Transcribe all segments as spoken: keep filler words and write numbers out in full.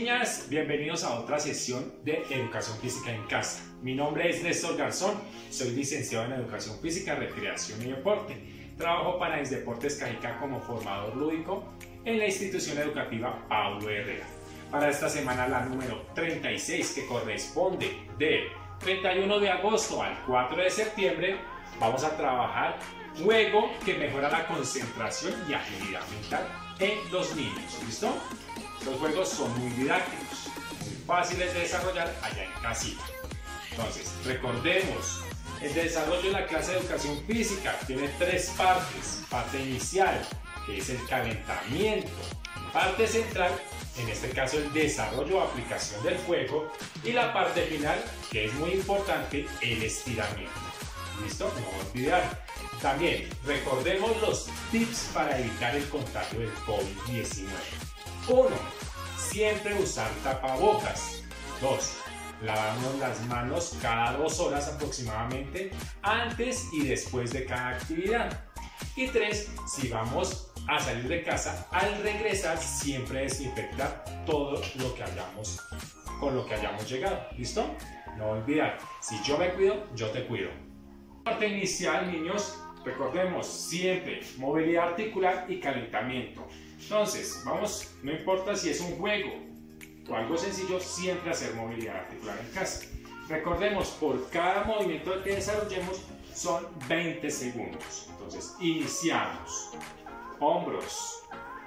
niñas, bienvenidos a otra sesión de Educación Física en Casa. Mi nombre es Néstor Garzón, soy licenciado en Educación Física, Recreación y Deporte. Trabajo para Deportes Cajicá como formador lúdico en la institución educativa Paulo Herrera. Para esta semana, la número treinta y seis, que corresponde del treinta y uno de agosto al cuatro de septiembre, vamos a trabajar juego que mejora la concentración y agilidad mental en los niños. ¿Listo? Los juegos son muy didácticos, muy fáciles de desarrollar allá en casita. Entonces, recordemos, el desarrollo de la clase de educación física tiene tres partes. Parte inicial, que es el calentamiento. Parte central, en este caso el desarrollo o aplicación del juego. Y la parte final, que es muy importante, el estiramiento. ¿Listo? No olvidar. También recordemos los tips para evitar el contagio del COVID diecinueve. uno. Siempre usar tapabocas. dos. Lavarnos las manos cada dos horas aproximadamente, antes y después de cada actividad. Y tres. Si vamos a salir de casa, al regresar siempre desinfectar todo lo que hayamos, con lo que hayamos llegado. ¿Listo? No olvidar, si yo me cuido, yo te cuido. Parte inicial, niños, recordemos siempre movilidad articular y calentamiento. Entonces, vamos, no importa si es un juego o algo sencillo, siempre hacer movilidad articular en casa. Recordemos, por cada movimiento que desarrollemos son veinte segundos. Entonces, iniciamos. Hombros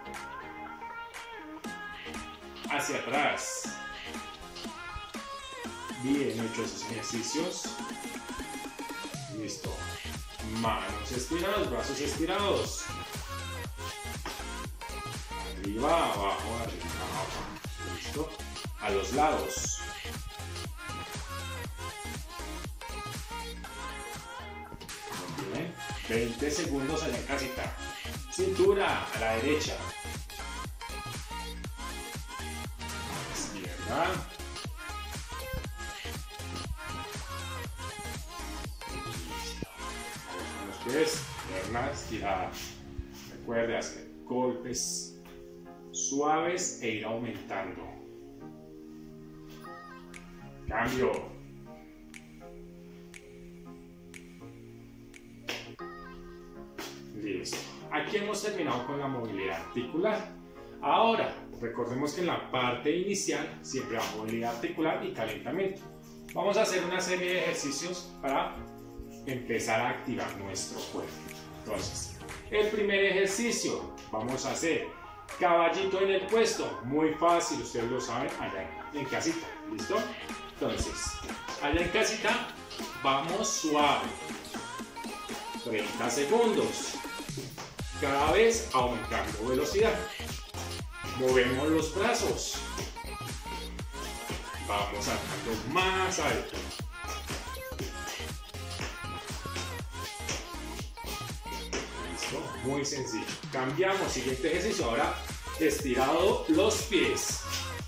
hacia atrás. Bien hecho esos ejercicios. Listo. Manos estiradas, brazos estirados. Arriba, abajo, arriba, abajo. Listo. A los lados. Muy bien. veinte segundos allá en casita. Cintura a la derecha. Izquierda. Pies, piernas estiradas. Recuerde hacer golpes suaves e ir aumentando. Cambio. Listo. Aquí hemos terminado con la movilidad articular. Ahora, recordemos que en la parte inicial siempre va movilidad articular y calentamiento. Vamos a hacer una serie de ejercicios para empezar a activar nuestro cuerpo. Entonces, el primer ejercicio, vamos a hacer caballito en el puesto. Muy fácil, ustedes lo saben allá en casita. ¿Listo? Entonces, allá en casita, vamos suave. treinta segundos. Cada vez aumentando velocidad. Movemos los brazos. Vamos sacando más alto. Muy sencillo. Cambiamos, siguiente ejercicio. Ahora estirado los pies.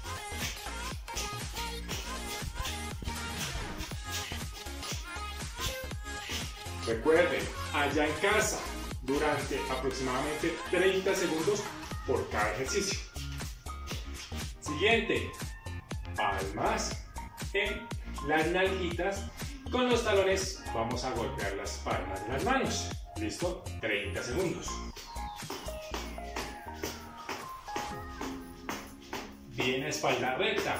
Recuerden, allá en casa, durante aproximadamente treinta segundos por cada ejercicio. Siguiente, palmas en las nalguitas. Con los talones vamos a golpear las palmas de las manos. ¿Listo? treinta segundos. Bien, espalda recta.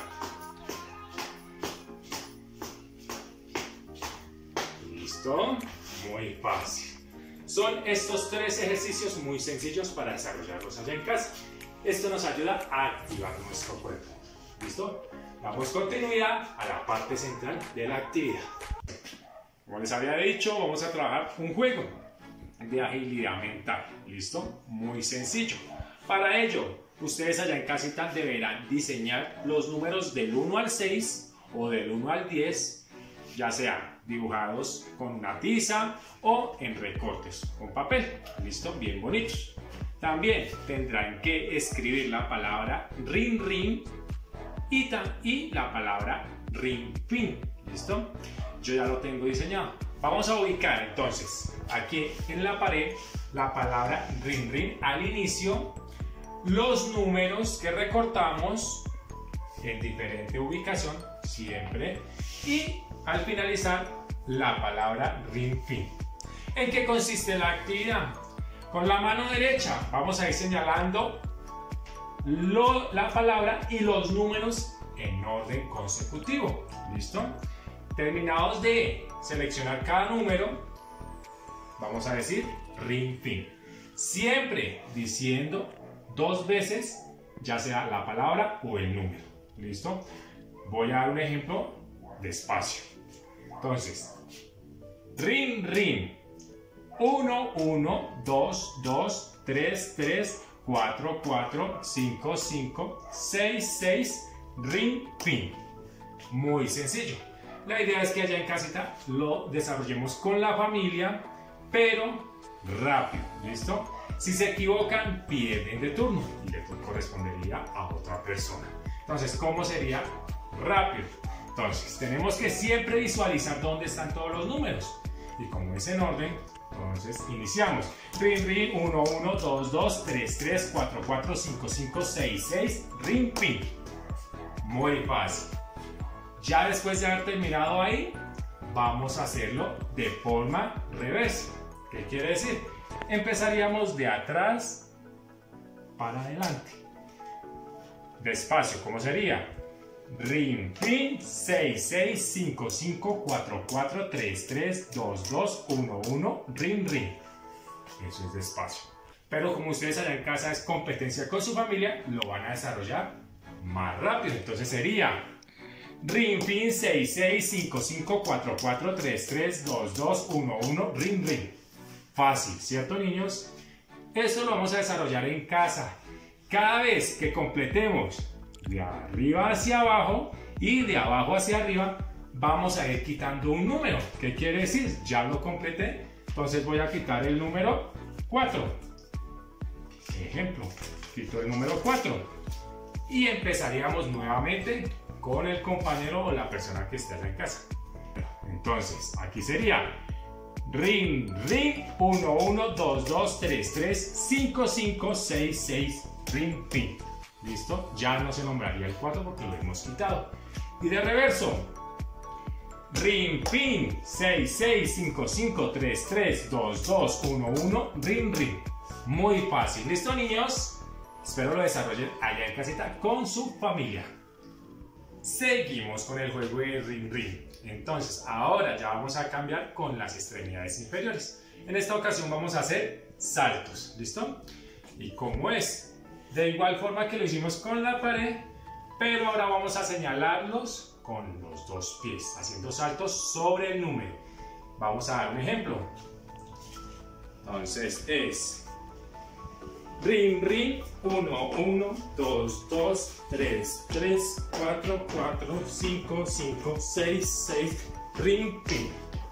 ¿Listo? Muy fácil. Son estos tres ejercicios muy sencillos para desarrollarlos allá en casa. Esto nos ayuda a activar nuestro cuerpo. ¿Listo? Damos continuidad a la parte central de la actividad. Como les había dicho, vamos a trabajar un juego de agilidad mental. ¿Listo? Muy sencillo. Para ello, ustedes allá en casita deberán diseñar los números del uno al seis o del uno al diez, ya sean dibujados con una tiza o en recortes con papel. ¿Listo? Bien bonitos. También tendrán que escribir la palabra rin rin y, y la palabra rin fin. ¿Listo? Yo ya lo tengo diseñado. Vamos a ubicar entonces aquí en la pared la palabra rin rin al inicio, los números que recortamos en diferente ubicación, siempre. Y al finalizar, la palabra rin fin. ¿En qué consiste la actividad? Con la mano derecha vamos a ir señalando lo, la palabra y los números en orden consecutivo. ¿Listo? Terminados de seleccionar cada número, vamos a decir rin fin. Siempre diciendo dos veces, ya sea la palabra o el número. ¿Listo? Voy a dar un ejemplo despacio. Entonces, rin rin. uno, uno, dos, dos, tres, tres, cuatro, cuatro, cinco, cinco, seis, seis, rin fin. Muy sencillo. La idea es que allá en casita lo desarrollemos con la familia, pero rápido. ¿Listo? Si se equivocan, pierden de turno y le correspondería a otra persona. Entonces, ¿cómo sería? Rápido. Entonces, tenemos que siempre visualizar dónde están todos los números. Y como es en orden, entonces iniciamos. Rin, rin, uno, uno, dos, dos, tres, tres, cuatro, cuatro, cinco, cinco, seis, seis, rin, fin. Muy fácil. Ya después de haber terminado ahí, vamos a hacerlo de forma reversa. ¿Qué quiere decir? Empezaríamos de atrás para adelante. Despacio, ¿cómo sería? Rin, fin, seis, seis, cinco, cinco, cuatro, cuatro, tres, tres, dos, dos, uno, uno, rin, rin. Eso es despacio. Pero como ustedes allá en casa es competencia con su familia, lo van a desarrollar más rápido. Entonces sería rin, fin, seis, seis, cinco, cinco, cuatro, cuatro, tres, tres, dos, dos, uno, uno, rin, rin. Fácil, ¿cierto, niños? Eso lo vamos a desarrollar en casa. Cada vez que completemos de arriba hacia abajo y de abajo hacia arriba, vamos a ir quitando un número. ¿Qué quiere decir? Ya lo completé, entonces voy a quitar el número cuatro. Ejemplo, quito el número cuatro y empezaríamos nuevamente con el compañero o la persona que esté allá en casa. Entonces, aquí sería rin, rin, uno, uno, dos, dos, tres, tres, cinco, cinco, seis, seis, rin, fin. ¿Listo? Ya no se nombraría el cuatro porque lo hemos quitado. Y de reverso. Rin, fin, seis, seis, cinco, cinco, tres, tres, dos, dos, uno, uno, rin, rin. Muy fácil. ¿Listo, niños? Espero lo desarrollen allá en casita con su familia. Seguimos con el juego de rin, rin. Entonces, ahora ya vamos a cambiar con las extremidades inferiores. En esta ocasión vamos a hacer saltos. ¿Listo? Y como es de igual forma que lo hicimos con la pared, pero ahora vamos a señalarlos con los dos pies, haciendo saltos sobre el número. Vamos a dar un ejemplo. Entonces es rin, rin, uno, uno, dos, dos, tres, tres, cuatro, cuatro, cinco, cinco, seis, seis, rin, rin.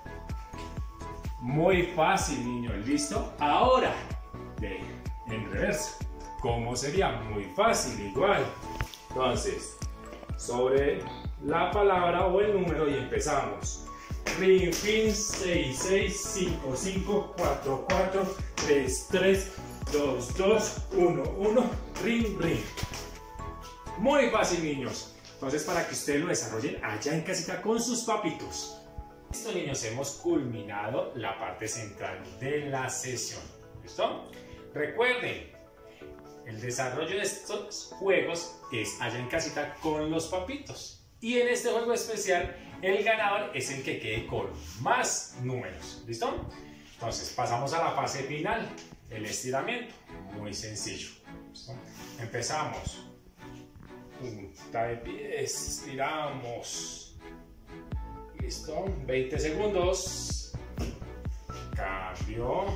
Muy fácil, niños. ¿Listo? Ahora, de, en reversa. ¿Cómo sería? Muy fácil, igual. Entonces, sobre la palabra o el número y empezamos. Rin, fin, seis, seis, cinco, cinco, cuatro, cuatro, tres, tres, dos, dos, uno, uno, rin, rin. Muy fácil, niños. Entonces, para que ustedes lo desarrollen allá en casita con sus papitos. Listo, niños, hemos culminado la parte central de la sesión. ¿Listo? Recuerden, el desarrollo de estos juegos es allá en casita con los papitos. Y en este juego especial, el ganador es el que quede con más números. ¿Listo? Entonces, pasamos a la fase final, el estiramiento. Muy sencillo. ¿Listo? Empezamos. Punta de pies, estiramos. ¿Listo? veinte segundos. Cambio.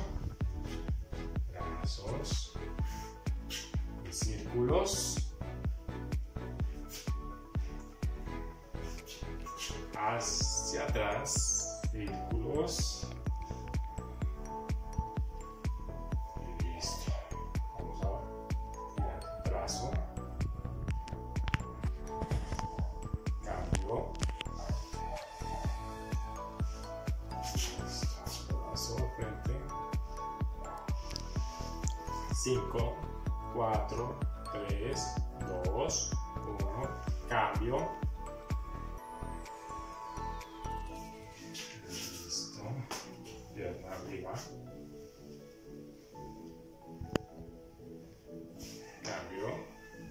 Brazos. Círculos hacia atrás, círculos. Listo. Vamos a tirar brazo. Cambio. Listo. Brazo frente. cinco, cuatro, tres, dos, uno, cambio. Cambio. Listo. Pierna arriba. Cambio.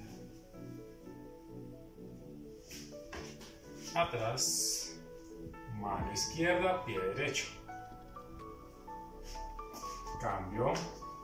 Atrás. Mano izquierda, pie derecho. Cambio.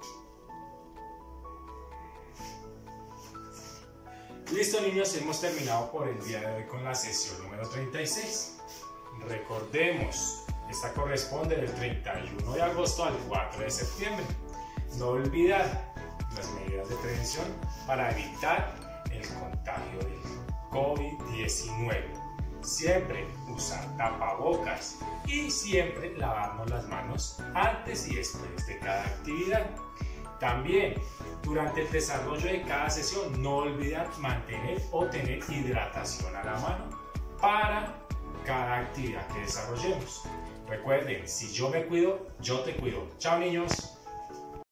Listo, niños, hemos terminado por el día de hoy con la sesión número treinta y seis. Recordemos, esta corresponde del treinta y uno de agosto al cuatro de septiembre. No olvidar las medidas de prevención para evitar el contagio del COVID diecinueve. Siempre usar tapabocas y siempre lavarnos las manos antes y después de cada actividad. También, durante el desarrollo de cada sesión, no olvidar mantener o tener hidratación a la mano para cada actividad que desarrollemos. Recuerden, si yo me cuido, yo te cuido. Chao, niños.